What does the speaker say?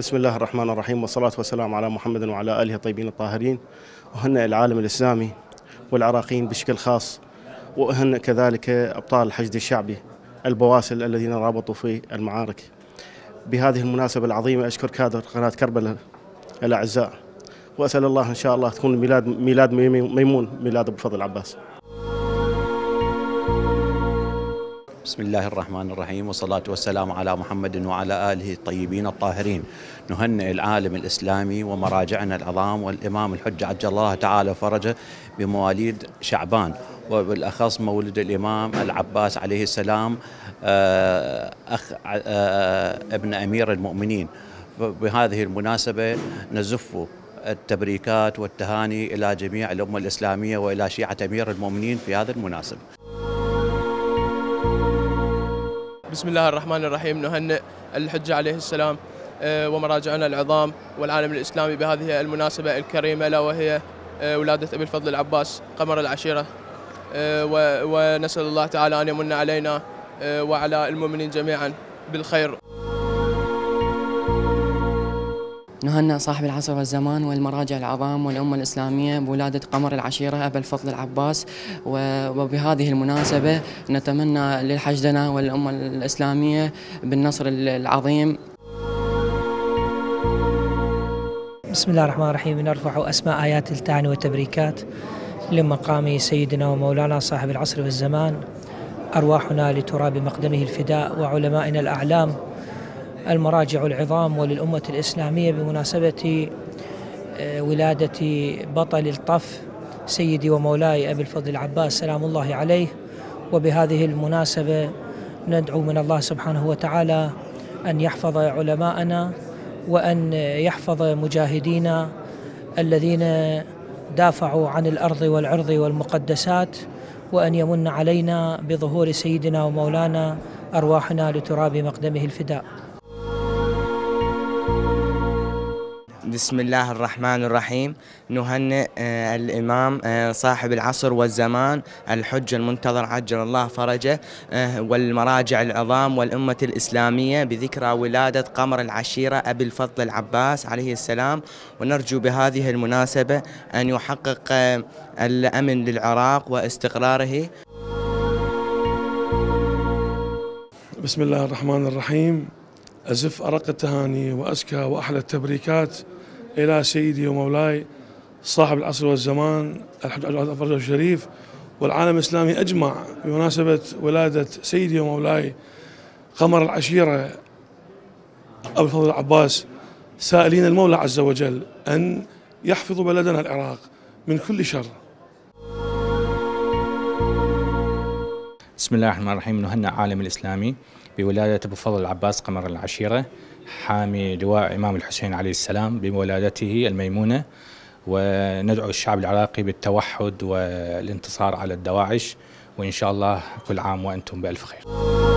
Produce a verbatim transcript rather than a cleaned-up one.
بسم الله الرحمن الرحيم، والصلاة والسلام على محمد وعلى آله الطيبين الطاهرين. وهن العالم الإسلامي والعراقيين بشكل خاص، وهن كذلك أبطال الحشد الشعبي البواسل الذين رابطوا في المعارك. بهذه المناسبة العظيمة أشكر كادر قناة كربلاء الأعزاء، وأسأل الله إن شاء الله تكون ميلاد ميلاد ميمون، ميلاد أبو الفضل العباس. بسم الله الرحمن الرحيم، والصلاة والسلام على محمد وعلى آله الطيبين الطاهرين. نهنئ العالم الإسلامي ومراجعنا العظام والإمام الحجة عجل الله تعالى فرجه بمواليد شعبان، وبالأخص مولد الإمام العباس عليه السلام أخ ابن أمير المؤمنين. بهذه المناسبة نزف التبريكات والتهاني إلى جميع الأمة الإسلامية وإلى شيعة أمير المؤمنين في هذه المناسبة. بسم الله الرحمن الرحيم. نهنئ الحجة عليه السلام ومراجعنا العظام والعالم الإسلامي بهذه المناسبة الكريمة، لا وهي ولادة أبي الفضل العباس قمر العشيرة، ونسأل الله تعالى أن يمن علينا وعلى المؤمنين جميعا بالخير. نهنئ صاحب العصر والزمان والمراجع العظام والأمة الإسلامية بولادة قمر العشيرة أبا الفضل العباس، وبهذه المناسبة نتمنى للحشدنا والأمة الإسلامية بالنصر العظيم. بسم الله الرحمن الرحيم. نرفع أسماء آيات التعني والتبريكات لمقام سيدنا ومولانا صاحب العصر والزمان، أرواحنا لتراب مقدمه الفداء، وعلمائنا الأعلام المراجع العظام وللأمة الإسلامية بمناسبة ولادة بطل الطف سيدي ومولاي أبي الفضل العباس سلام الله عليه. وبهذه المناسبة ندعو من الله سبحانه وتعالى أن يحفظ علماءنا وأن يحفظ مجاهدينا الذين دافعوا عن الأرض والعرض والمقدسات، وأن يمن علينا بظهور سيدنا ومولانا أرواحنا لتراب مقدمه الفداء. بسم الله الرحمن الرحيم. نهنئ الإمام صاحب العصر والزمان الحج المنتظر عجل الله فرجه والمراجع العظام والأمة الإسلامية بذكرى ولادة قمر العشيرة أبي الفضل العباس عليه السلام، ونرجو بهذه المناسبة أن يحقق الأمن للعراق واستقراره. بسم الله الرحمن الرحيم. أزف أرق التهاني وأزكى وأحلى التبريكات إلى سيدي ومولاي صاحب العصر والزمان الحج عجل الله فرجه الشريف والعالم الإسلامي أجمع بمناسبة ولادة سيدي ومولاي قمر العشيرة أبو الفضل العباس، سائلين المولى عز وجل أن يحفظ بلدنا العراق من كل شر. بسم الله الرحمن الرحيم. نهنئ العالم الإسلامي بولادة أبو الفضل العباس قمر العشيرة حامي لواء إمام الحسين عليه السلام بولادته الميمونة، وندعو الشعب العراقي بالتوحد والانتصار على الدواعش، وإن شاء الله كل عام وأنتم بألف خير.